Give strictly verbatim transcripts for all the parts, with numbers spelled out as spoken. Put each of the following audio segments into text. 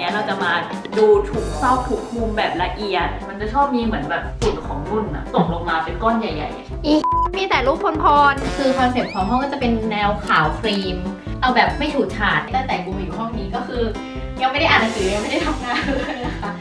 นี้เราจะมาดูทุกซอกทุกมุมแบบละเอียดมันจะชอบมีเหมือนแบบฝุ่นของนุ่นอะตกลงมาเป็นก้อนใหญ่ๆอีมีแต่รูปพรๆคือคอนเซ็ปต์ของห้องก็จะเป็นแนวขาวครีมเอาแบบไม่ฉูดฉาดตั้งแต่กูมาอยู่ห้องนี้ก็คือยังไม่ได้อ่านหนังสือยังไม่ได้ทำงานเลยนะคะ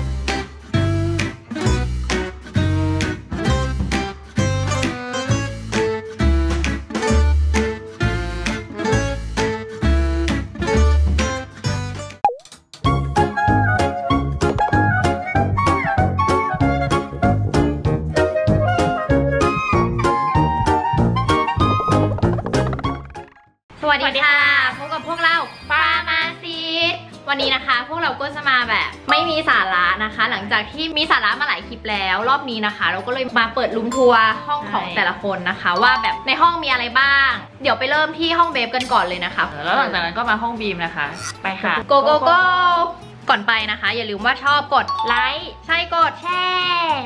สวัสดีค่ะพบกับพวกเราปามาซีดวันนี้นะคะพวกเราก็จะมาแบบไม่มีสาระนะคะหลังจากที่มีสาระมาหลายคลิปแล้วรอบนี้นะคะเราก็เลยมาเปิดรูมทัวร์ห้องของแต่ละคนนะคะว่าแบบในห้องมีอะไรบ้างเดี๋ยวไปเริ่มที่ห้องเบฟกันก่อนเลยนะคะแล้วหลังจากนั้นก็มาห้องบีมนะคะไปค่ะโกโกโกก่อนไปนะคะอย่าลืมว่าชอบกดไลค์ใช่กดแชร์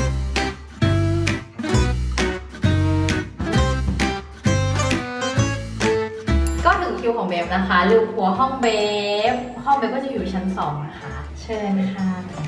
ก็ถึงคิวของเบฟนะคะลืมหัวห้องเบฟห้องเบฟก็จะอยู่ชั้นสองนะคะเชิญค่ะ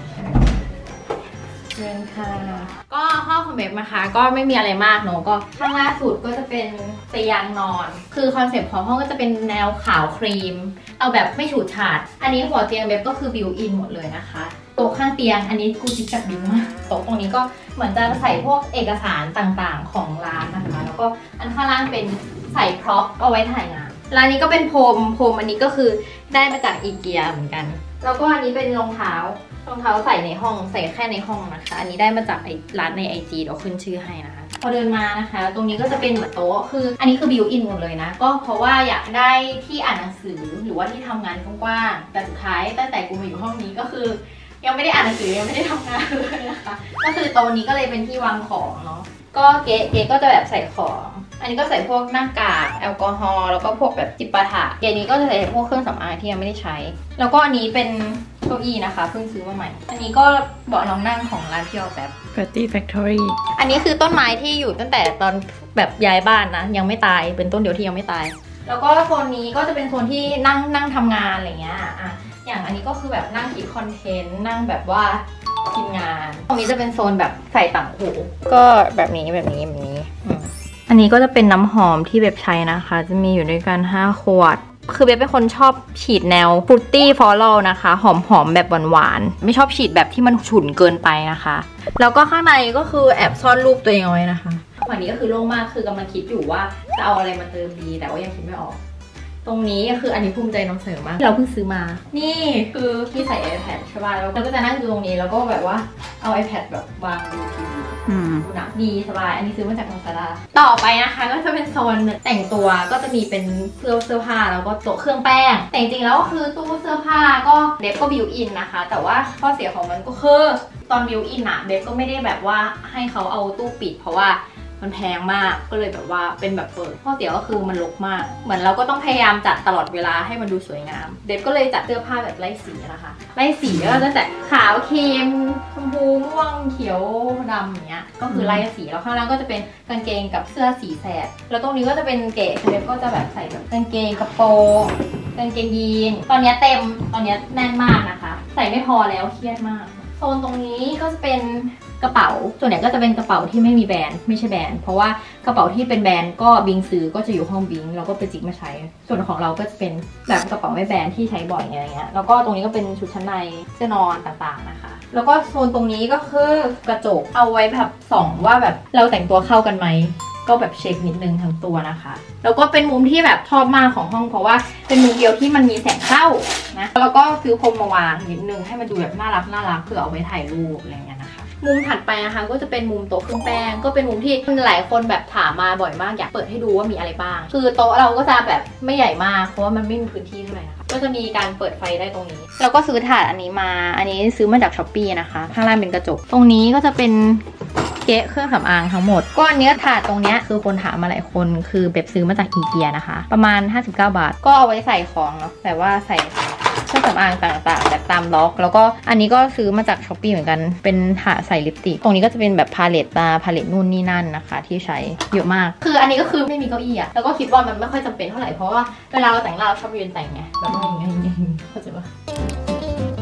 เชิญค่ะก็ห้องของเบฟนะคะก็ไม่มีอะไรมากเนาะก็ข้างล่าสุดก็จะเป็นเตียงนอนคือคอนเซ็ปต์ของห้องก็จะเป็นแนวขาวครีมเอาแบบไม่ฉูดฉาดอันนี้หัวเตียงเบฟก็คือบิวอินหมดเลยนะคะโต๊ะข้างเตียงอันนี้กูจิกจับดิ้งมากโต๊ะตรงนี้ก็เหมือนจะใส่พวกเอกสารต่างๆของร้านนะคะแล้วก็อันข้างล่างเป็นใส่พร็อพเอาไว้ถ่ายงานร้านนี้ก็เป็นพรมพรมอันนี้ก็คือได้มาจากอีเกียเหมือนกันแล้วก็อันนี้เป็นรองเท้ารองเท้าใส่ในห้องใส่แค่ในห้องนะคะอันนี้ได้มาจากไอ้ร้านใน ไอ จี เดี๋ยวขึ้นชื่อให้นะคะพอเดินมานะคะตรงนี้ก็จะเป็นเหมือนโต๊ะคืออันนี้คือบิวอินหมดเลยนะก็เพราะว่าอยากได้ที่อ่านหนังสือหรือว่าที่ทำงานกว้างๆแต่สุดท้ายตั้งแต่กูมาอยู่ห้องนี้ก็คือยังไม่ได้อ่านหนังสือยังไม่ได้ทำงานเลยนะคะก็คือโต๊ะนี้ก็เลยเป็นที่วางของเนาะก็เก๊เก๊ก็จะแบบใส่ของอันนี้ก็ใส่พวกหน้ากากแอลกอฮอล์แล้วก็พวกแบบจิปาถะเกนี้ก็จะใส่พวกเครื่องสำอางที่ยังไม่ได้ใช้แล้วก็อันนี้เป็นเก้าอี้นะคะเพิ่งซื้อมาใหม่อันนี้ก็เบาะน้องนั่งของร้านพี่ออแบบ Pretty Factory อันนี้คือต้นไม้ที่อยู่ตั้งแต่ตอนแบบย้ายบ้านนะยังไม่ตายเป็นต้นเดียวที่ยังไม่ตายแล้วก็โซนนี้ก็จะเป็นโซนที่นั่งนั่งทำงานอะไรเงี้ยอ่ะอย่างอันนี้ก็คือแบบนั่งคิดคอนเทนต์นั่งแบบว่าทีมงานตรงนี้จะเป็นโซนแบบใส่ต่างหูก็แบบนี้แบบนี้แบบนี้อันนี้ก็จะเป็นน้ำหอมที่เบบใช้นะคะจะมีอยู่ด้วยกันห้าขวดคือเบบเป็นคนชอบฉีดแนวฟรุตตี้ฟลอรัลนะคะหอมๆแบบหวานๆไม่ชอบฉีดแบบที่มันฉุนเกินไปนะคะแล้วก็ข้างในก็คือแอบซ่อนรูปตัวเองเอาไว้นะคะวันนี้ก็คือโล่งมากคือกำลังคิดอยู่ว่าจะเอาอะไรมาเติมดีแต่ว่ายังคิดไม่ออกตรงนี้ก็คืออันนี้ภูมิใจนำเสนอมากเราเพิ่งซื้อมานี่คือพี่ใส่ iPad ใช่ป่ะแล้วก็จะนั่งดูตรงนี้แล้วก็แบบว่าเอา iPad แบบวางดูทีวีดูหนังดีสบายอันนี้ซื้อมาจากลาซาด้าต่อไปนะคะก็จะเป็นโซนแต่งตัวก็จะมีเป็นเสื้อเสื้อผ้าแล้วก็โต๊ะเครื่องแป้งแต่จริงๆแล้วก็คือตู้เสื้อผ้าก็เดฟก็บิวอินนะคะแต่ว่าข้อเสียของมันก็คือตอนบิวอินอะเดฟก็ไม่ได้แบบว่าให้เขาเอาตู้ปิดเพราะว่ามันแพงมากก็เลยแบบว่าเป็นแบบเปิดข้อเสียก็คือมันรกมากเหมือนเราก็ต้องพยายามจัดตลอดเวลาให้มันดูสวยงามเดฟก็เลยจัดเสื้อผ้าแบบไล่สีนะคะไล่สีก็ตั้งแต่ขาวครีมชมพูม่วงเขียวดำอย่างเงี้ยก็คือไล่สีแล้วข้างล่างก็จะเป็นกางเกงกับเสื้อสีแสดแล้วตรงนี้ก็จะเป็นเก๋เดฟก็จะแบบใส่แบบกางเกงกระโปรงกางเกงยีนตอนนี้เต็มตอนนี้แน่นมากนะคะใส่ไม่พอแล้วเครียดมากโซนตรงนี้ก็จะเป็นกระเป๋าส่วนใหญ่ก็จะเป็นกระเป๋าที่ไม่มีแบรนด์ไม่ใช่แบรนด์เพราะว่ากระเป๋าที่เป็นแบรนด์ก็บิงซื้อก็จะอยู่ห้องบิงเราก็ไปจิกมาใช้ส่วนของเราก็จะเป็นแบบกระเป๋าไม่แบรนด์ที่ใช้บ่อยอะไรเงี้ยแล้วก็ตรงนี้ก็เป็นชุดชั้นในเสื้อนอนต่างๆนะคะแล้วก็โซนตรงนี้ก็คือกระจกเอาไว้แบบส่องว่าแบบเราแต่งตัวเข้ากันไหมก็แบบเช็คนิดนึงทั้งตัวนะคะแล้วก็เป็นมุมที่แบบชอบมากของห้องเพราะว่าเป็นมุมเดียวที่มันมีแสงเข้านะแล้วก็ซื้อพรมมาวางนิดนึงให้มันดูแบบน่ารักน่ารักเพื่อเอาไว้ถ่ายรูปอะไรเงี้ยนะคะมุมถัดไปนะคะก็จะเป็นมุมโต๊ะเครื่องแป้งก็เป็นมุมที่หลายคนแบบถามมาบ่อยมากอยากเปิดให้ดูว่ามีอะไรบ้างคือโต๊ะเราก็จะแบบไม่ใหญ่มากเพราะว่ามันไม่มีพื้นที่เท่าไหร่นะคะก็จะมีการเปิดไฟได้ตรงนี้แล้วก็ซื้อถาดอันนี้มาอันนี้ซื้อมาจากช้อปปี้นะคะข้างล่างเป็นกระจกตรงนี้ก็จะเป็นเก๊ะเครื่องสำอางทั้งหมดก็อันนี้ถาดตรงนี้คือคนถามมาหลายคนคือแบบซื้อมาจากอีเกียนะคะประมาณห้าสิบเก้าบาทก็เอาไว้ใส่ของเนาะแบบว่าใส่เครื่องสำอางต่างๆแบบตามล็อกแล้วก็อันนี้ก็ซื้อมาจากช้อปปี้เหมือนกันเป็นถาดใส่ลิปสติกตรงนี้ก็จะเป็นแบบพาเลตตาพาเลตนู่นนี่นั่นนะคะที่ใช้เยอะมากคืออันนี้ก็คือไม่มีเก้าอี้อะแล้วก็คิดว่ามันไม่ค่อยจำเป็นเท่าไหร่เพราะว่าเวลาเราแต่งหน้าเราชอบยืนแต่งไงแบบนี้เข้าใจปะ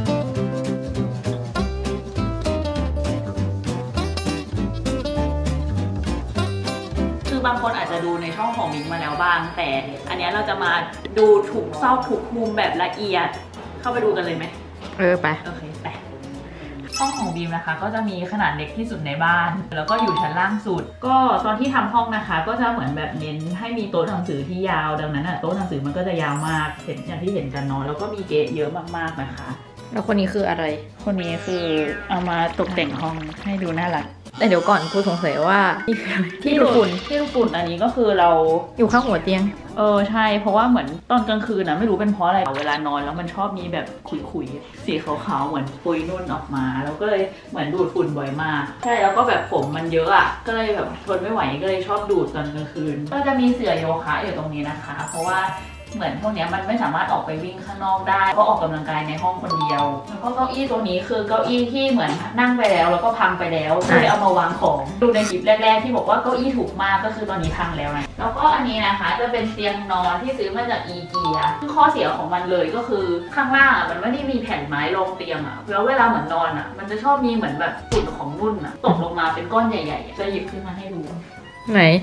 คนอาจจะดูในช่องของมิงมาแล้วบ้างแต่อันนี้เราจะมาดูทุกซอกทุกมุมแบบละเอียดเข้าไปดูกันเลยไหมเออไปโอเคไปห้องของบีมนะคะก็จะมีขนาดเล็กที่สุดในบ้านแล้วก็อยู่ชั้นล่างสุดก็ตอนที่ทำห้องนะคะก็จะเหมือนแบบเน้นให้มีโต๊ะหนังสือที่ยาวดังนั้นอ่ะโต๊ะหนังสือมันก็จะยาวมากเห็นอย่างที่เห็นกันเนาะแล้วก็มีเกะเยอะมากๆนะคะแล้วคนนี้คืออะไรคนนี้คือเอามาตกแต่งห้องให้ดูน่ารักแต่เดี๋ยวก่อนกูสงสัยว่าที่ดูฝุ่นที่ดูฝุ่นอันนี้ก็คือเราอยู่ข้างหัวเตียงเออใช่เพราะว่าเหมือนตอนกลางคืนนะไม่รู้เป็นเพราะอะไรเวลานอนแล้วมันชอบมีแบบขุยๆสีขาวๆเหมือนปุยนุ่นออกมาแล้วก็เลยเหมือนดูดฝุ่นบ่อยมากใช่แล้วก็แบบผมมันเยอะอ่ะก็เลยแบบทนไม่ไหวก็เลยชอบดูดตอนกลางคืนก็จะมีเสื่อโยคะอยู่ตรงนี้นะคะเพราะว่าเหมือนพวกนี้มันไม่สามารถออกไปวิ่งข้างนอกได้ก็ออกกำลังกายในห้องคนเดียวแล้วก็เก้าอี้ตัวนี้คือเก้าอี้ที่เหมือนนั่งไปแล้วแล้วก็พังไปแล้วก็เลยเอามาวางของดูในคลิปแรกๆที่บอกว่าเก้าอี้ถูกมากก็คือตอนนี้พังแล้วนะแล้วก็อันนี้นะคะจะเป็นเตียงนอนที่ซื้อมาจากอีเกียข้อเสียของมันเลยก็คือข้างล่างมันไม่ได้มีแผ่นไม้รองเตียงอ่ะแล้วเวลาเหมือนนอนอ่ะมันจะชอบมีเหมือนแบบฝุ่นของนุ่นอ่ะตกลงมาเป็นก้อนใหญ่ๆจะหยิบขึ้นมาให้ดูไหน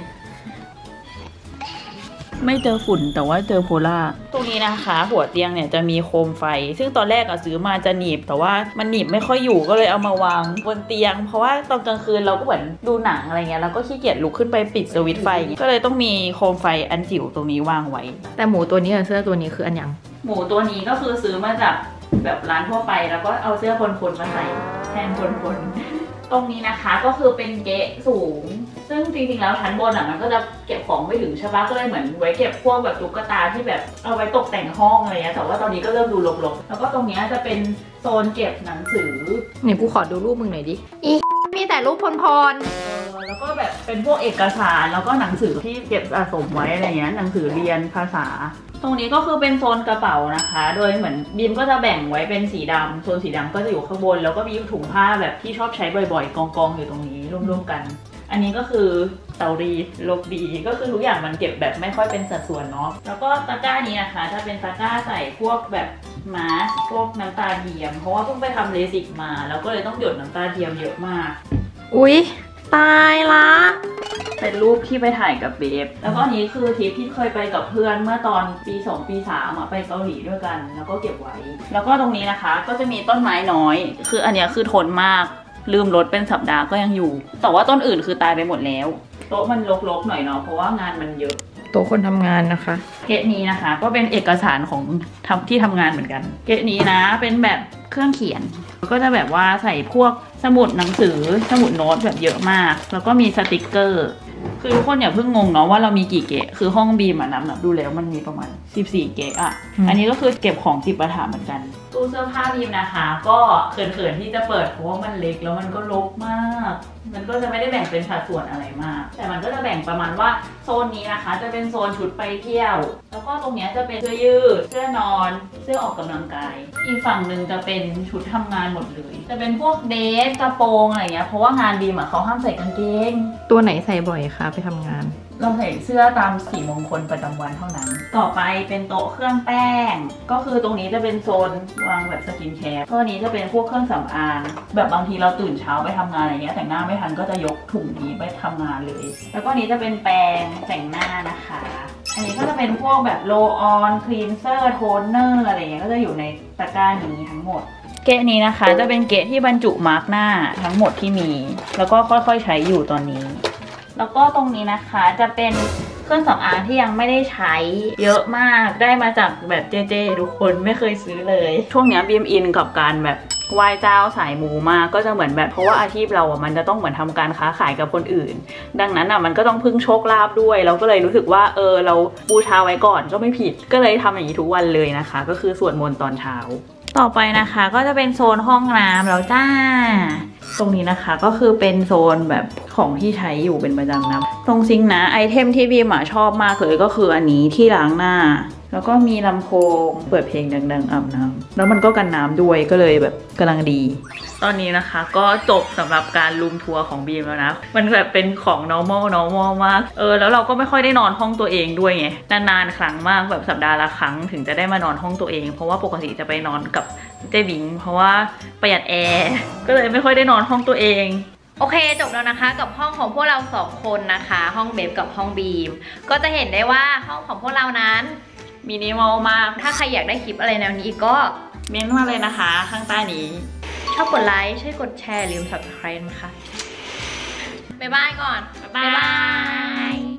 ไม่เจอฝุ่นแต่ว่าเจอโพล่าตรงนี้นะคะหัวเตียงเนี่ยจะมีโคมไฟซึ่งตอนแรกอะซื้อมาจะหนีบแต่ว่ามันหนีบไม่ค่อยอยู่ก็เลยเอามาวางบนเตียงเพราะว่าตอนกลางคืนเราก็เหมือนดูหนังอะไรเงี้ยเราก็ขี้เกียจลุกขึ้นไปปิดสวิตช์ไฟก็เลยต้องมีโคมไฟอันจิ๋วตรงนี้วางไว้แต่หมูตัวนี้กับเสื้อตัวนี้คืออันยังหมูตัวนี้ก็คือซื้อมาจากแบบร้านทั่วไปแล้วก็เอาเสื้อคนๆมาใส่แทนคนๆตรงนี้นะคะก็คือเป็นเกะสูงซึ่งจริงๆแล้วชั้นบนอ่ะมันก็จะเก็บของไม่ถึงใช่ปะก็เลยเหมือนไว้เก็บพวกแบบตุ๊กตาที่แบบเอาไว้ตกแต่งห้องอะไรเงี้ยแต่ว่าตอนนี้ก็เริ่มดูรกๆแล้วก็ตรงนี้จะเป็นโซนเก็บหนังสือเนี่ยกูขอดูรูปมึงหน่อยดิอีมีแต่รูปพรๆเออแล้วก็แบบเป็นพวกเอกสารแล้วก็หนังสือที่เก็บสะสมไว้อะไรเงี้ยหนังสือเรียนภาษาตรงนี้ก็คือเป็นโซนกระเป๋านะคะโดยเหมือนบีมก็จะแบ่งไว้เป็นสีดำโซนสีดำก็จะอยู่ข้างบนแล้วก็มีถุงผ้าแบบที่ชอบใช้บ่อยๆกองๆอยู่ตรงนี้ร่วมๆกันอันนี้ก็คือเตารีลบดีก็คือทุกอย่างมันเก็บแบบไม่ค่อยเป็นสัดส่วนเนาะแล้วก็ตะกร้านี้นะคะจะเป็นตะกร้าใส่พวกแบบมาสพวกน้ำตาเทียมเพราะว่าเพิ่งไปทำเลสิกมาแล้วก็เลยต้องหยดน้ำตาเทียมเยอะมากอุ๊ยตายละเป็นรูปที่ไปถ่ายกับเบฟแล้วก็นี้คือทริปที่เคยไปกับเพื่อนเมื่อตอนปีสองปีสามอะไปเกาหลีด้วยกันแล้วก็เก็บไว้แล้วก็ตรงนี้นะคะก็จะมีต้นไม้น้อยคืออันนี้คือทนมากลืมรถเป็นสัปดาห์ก็ยังอยู่แต่ว่าต้นอื่นคือตายไปหมดแล้วโต๊ะมันรกๆหน่อยเนาะเพราะว่างานมันเยอะโต๊ะคนทำงานนะคะเกะนี้นะคะก็เป็นเอกสารของทำที่ทำงานเหมือนกันเกะนี้นะเป็นแบบเครื่องเขียนก็จะแบบว่าใส่พวกสมุดหนังสือสมุดโน้ตแบบเยอะมากแล้วก็มีสติกเกอร์คือทุกคนอย่าเพิ่งงงเนาะว่าเรามีกี่เกะคือห้องบีมอะนับดูแล้วมันมีประมาณสิบสี่เกะอะอันนี้ก็คือเก็บของจิปาถะเหมือนกันตู้เสื้อผ้าบีมนะคะก็เขินๆที่จะเปิดเพราะว่ามันเล็กแล้วมันก็รกมากมันก็จะไม่ได้แบ่งเป็นสัดส่วนอะไรมากแต่มันก็จะแบ่งประมาณว่าโซนนี้นะคะจะเป็นโซนชุดไปเที่ยวแล้วก็ตรงนี้จะเป็นเสื้อยืดเสื้อนอนเสื้อออกกำลังกายอีกฝั่งหนึ่งจะเป็นชุดทำงานหมดเลยจะเป็นพวกเดรสกระโปรงอะไรเงี้ยเพราะว่างานบีมอะเขาห้ามใส่กางเกงตัวไหนใส่บ่อยคะไปทำงานเราใส่เสื้อตามสีมงคลประจำวันเท่านั้นต่อไปเป็นโต๊ะเครื่องแป้งก็คือตรงนี้จะเป็นโซนวางแบบสกินแคร์ตัวนี้จะเป็นพวกเครื่องสำอางแบบบางทีเราตื่นเช้าไปทำงานอะไรเงี้ยแต่งหน้าไม่ทันก็จะยกถุงนี้ไปทำงานเลยแล้วก็นี้จะเป็นแปรงแต่งหน้านะคะอันนี้ก็จะเป็นพวกแบบโรลออนคลีนเซอร์โทนเนอร์อะไรเงี้ยก็จะอยู่ในตะกร้านี้ทั้งหมดเกะนี้นะคะจะเป็นเกะที่บรรจุมาร์กหน้าทั้งหมดที่มีแล้วก็ค่อยๆใช้อยู่ตอนนี้แล้วก็ตรงนี้นะคะจะเป็นเครื่องสำอางที่ยังไม่ได้ใช้เยอะมากได้มาจากแบบเจเจทุกคนไม่เคยซื้อเลยช่วงนี้บีมอินกับการแบบไหว้เจ้าสายมูมากก็จะเหมือนแบบเพราะว่าอาชีพเราอ่ะมันจะต้องเหมือนทำการค้าขายกับคนอื่นดังนั้นอ่ะมันก็ต้องพึ่งโชคลาภด้วยเราก็เลยรู้สึกว่าเออเราบูชาไว้ก่อนก็ไม่ผิดก็เลยทำอย่างนี้ทุกวันเลยนะคะก็คือสวดมนต์ตอนเช้าต่อไปนะคะก็จะเป็นโซนห้องน้ำแล้วจ้าตรงนี้นะคะก็คือเป็นโซนแบบของที่ใช้อยู่เป็นประจำนะตรงซิงค์นะไอเทมที่บีมชอบมากเลยก็คืออันนี้ที่ล้างหน้าแล้วก็มีลำโพงเปิดเพลงดังๆอาบน้ำแล้วมันก็กันน้ำด้วยก็เลยแบบกำลังดีตอนนี้นะคะก็จบสำหรับการรูมทัวร์ของบีมแล้วนะมันแบบเป็นของ normal normal มากเออแล้วเราก็ไม่ค่อยได้นอนห้องตัวเองด้วยไงนานๆครั้งมากแบบสัปดาห์ละครั้งถึงจะได้มานอนห้องตัวเองเพราะว่าปกติจะไปนอนกับเจบิงเพราะว่าประหยัดแอร์ก็เลยไม่ค่อยได้นอนห้องตัวเองโอเคจบแล้วนะคะกับห้องของพวกเราสองคนนะคะห้องเบฟกับห้องบีมก็จะเห็นได้ว่าห้องของพวกเรานั้นมินิมอลมากถ้าใครอยากได้คลิปอะไรแนวนี้อีกก็เม้นต์มาเลยนะคะข้างใต้นี้ชอบกดไลค์ช่วยกดแชร์ลืม ซับสไครบ์ นะคะบ๊ายบายก่อนบ๊ายบาย